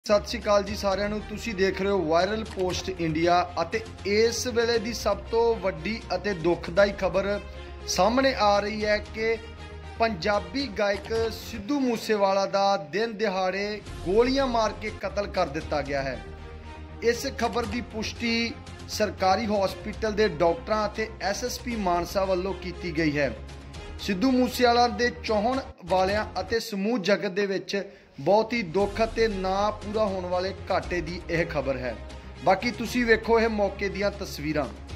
सत श्री अकाल जी सारिਆਂ ਨੂੰ। ਤੁਸੀਂ देख रहे हो वायरल पोस्ट इंडिया। इस वेले की सब तो वड्डी अते दुखदाई खबर सामने आ रही है कि पंजाबी गायक सिद्धू मूसेवाला का दिन दिहाड़े गोलियां मार के कतल कर दिता गया है। इस खबर की पुष्टि सरकारी हॉस्पिटल के डॉक्टरों ते SSP मानसा वालों की गई है। सिद्धू मूसेवाला के चाहण वालियां अते समूह जगत दे विच बहुत ही दुख अते ना पूरा होने वाले घाटे की यह खबर है। बाकी तुसी वेखो यह मौके दीयां तस्वीरां।